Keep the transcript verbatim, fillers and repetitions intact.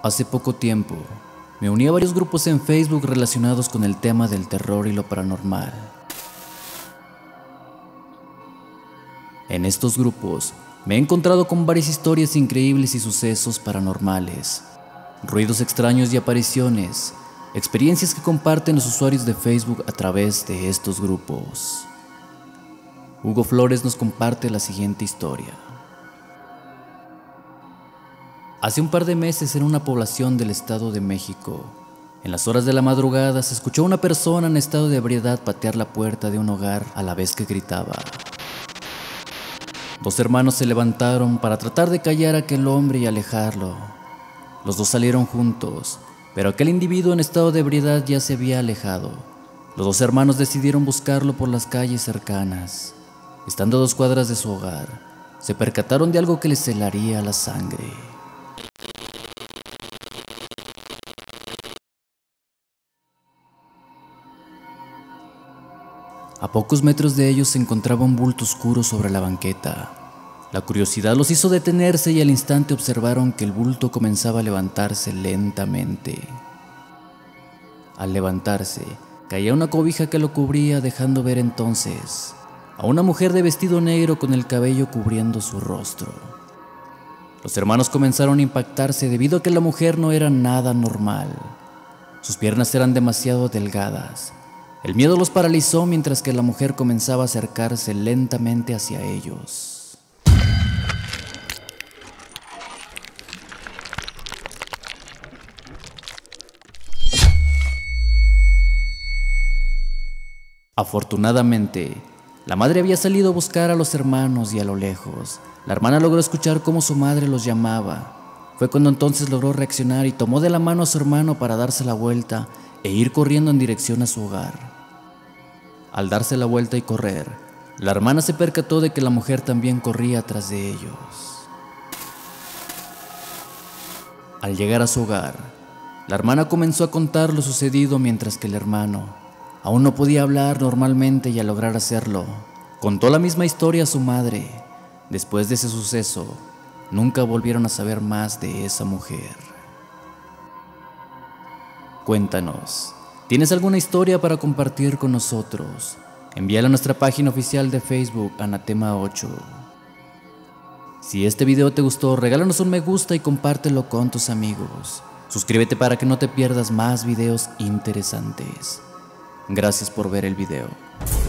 Hace poco tiempo, me uní a varios grupos en Facebook relacionados con el tema del terror y lo paranormal. En estos grupos, me he encontrado con varias historias increíbles y sucesos paranormales, ruidos extraños y apariciones, experiencias que comparten los usuarios de Facebook a través de estos grupos. Hugo Flores nos comparte la siguiente historia. Hace un par de meses, en una población del Estado de México, en las horas de la madrugada se escuchó a una persona en estado de ebriedad patear la puerta de un hogar a la vez que gritaba. Dos hermanos se levantaron para tratar de callar a aquel hombre y alejarlo. Los dos salieron juntos, pero aquel individuo en estado de ebriedad ya se había alejado. Los dos hermanos decidieron buscarlo por las calles cercanas. Estando a dos cuadras de su hogar, se percataron de algo que les helaría la sangre. A pocos metros de ellos se encontraba un bulto oscuro sobre la banqueta. La curiosidad los hizo detenerse y al instante observaron que el bulto comenzaba a levantarse lentamente. Al levantarse, caía una cobija que lo cubría, dejando ver entonces a una mujer de vestido negro con el cabello cubriendo su rostro. Los hermanos comenzaron a impactarse debido a que la mujer no era nada normal. Sus piernas eran demasiado delgadas. El miedo los paralizó mientras que la mujer comenzaba a acercarse lentamente hacia ellos. Afortunadamente, la madre había salido a buscar a los hermanos y a lo lejos, la hermana logró escuchar cómo su madre los llamaba. Fue cuando entonces logró reaccionar y tomó de la mano a su hermano para darse la vuelta e ir corriendo en dirección a su hogar. Al darse la vuelta y correr, la hermana se percató de que la mujer también corría tras de ellos. Al llegar a su hogar, la hermana comenzó a contar lo sucedido mientras que el hermano aún no podía hablar normalmente y al lograr hacerlo, contó la misma historia a su madre. Después de ese suceso, nunca volvieron a saber más de esa mujer. Cuéntanos, ¿tienes alguna historia para compartir con nosotros? Envíala a nuestra página oficial de Facebook, Anatema ocho. Si este video te gustó, regálanos un me gusta y compártelo con tus amigos. Suscríbete para que no te pierdas más videos interesantes. Gracias por ver el video.